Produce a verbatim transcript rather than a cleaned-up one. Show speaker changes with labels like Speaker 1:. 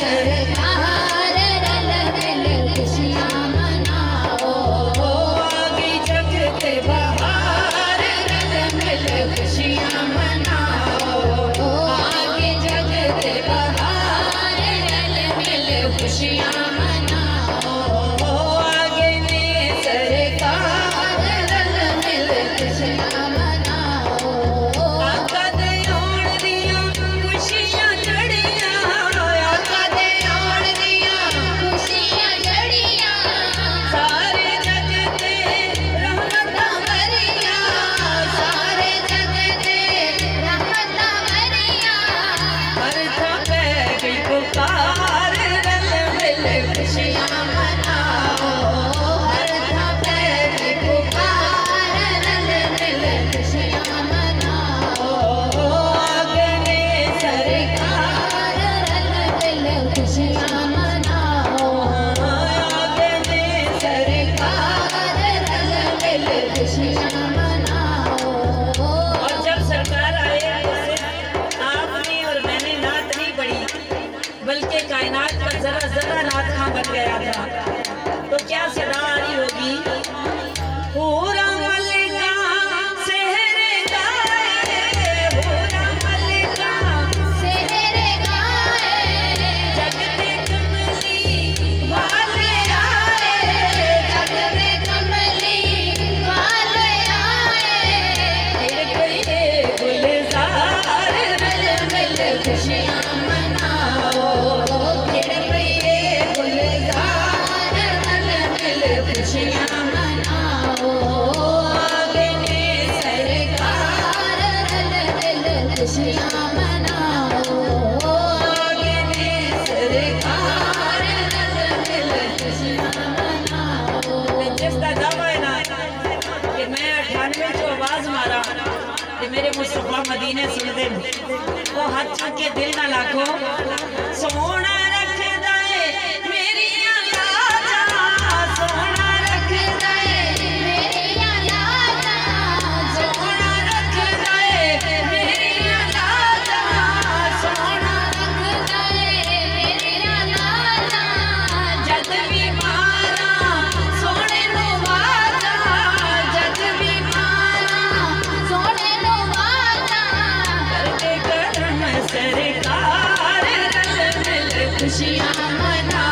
Speaker 1: सरकार रल मिल खुशियाँ मनाओ। आगे जग के बहार रल मिल खुशियाँ मनाओ। आगे जग के बहार रल मिल खुशियाँ मनाओ। आगे ने सरकार रल मिल खुशियाँ मनाओ। आका दे आउण दियां खुशियां जड़ियां, आका दे आउण दियां खुशियां जड़ियां, सारे जग ते रहमतां भरियां, सारे जग ते रहमतां भरियां। हर थां पै गई पुकार रल मिल खुशियां मनाओ। हर थां पै गई पुकार रल मिल खुशियां मनाओ। आगे ने सरकार रल मिल खुशियां मनाओ। आगे ने सरकार रल मिल खुशियां मनाओ। और जब सरकार आए तो सिर्फ आपने और मैंने नात नहीं पढ़ी, बल्कि कायनात का जरा जरा नात खां बन गया था। तो क्या सदा आ रही होगी? पूरा मलिका सेहरे गाए, पूरा मलिका सेहरे गाए, जगते कमली वाले आए, जगते कमली वाले आए। तेरे कोई गुलजार रल मिल खुशियाँ मनाओ। तेरे कोई गुलजार रल मिल खुशियाँ मनाओ। आगे ने सरकार रल मिल खुशियाँ मनाओ। आगे ने सरकार रल मिल खुशियाँ मनाओ। जिसका दावा है ना कि मैं अठानवे जो आवाज मारा कि मेरे मुस्तफा मदीने सुन दे, वो हाथ चुक के दिल ना लाखो। सोना रखदा है मेरियां लाजा, सोना रखदा है मेरियां लाजा, सोना रखदा है मेरियां लाजा, सोना रखदा है मेरियां लाजा। जद भी मारा सोने नु वाजा, जद भी मारा सोने नु वाजा। करके करम सरकार रल मिल खुशियाँ मनाओ।